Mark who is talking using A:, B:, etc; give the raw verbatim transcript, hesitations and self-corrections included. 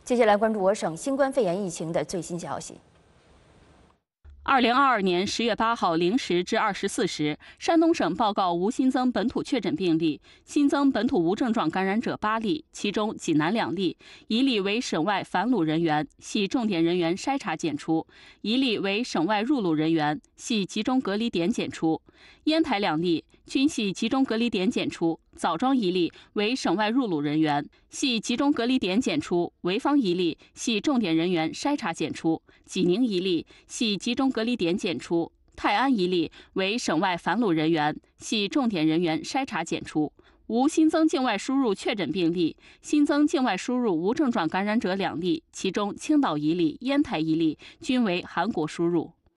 A: 接下来关注我省新冠肺炎疫情的最新消息。
B: 二零二二年十月八号零时至二十四时，山东省报告无新增本土确诊病例，新增本土无症状感染者八例，其中济南两例，一例为省外返鲁人员，系重点人员筛查检出；一例为省外入鲁人员，系集中隔离点检出。烟台两例均系集中隔离点检出，枣庄一例为省外入鲁人员，系集中隔离点检出；潍坊一例系重点人员筛查检出；济宁一例系集中隔离点检出；泰安一例为省外返鲁人员，系重点人员筛查检出。无新增境外输入确诊病例，新增境外输入无症状感染者两例，其中青岛一例、烟台一例均为韩国输入。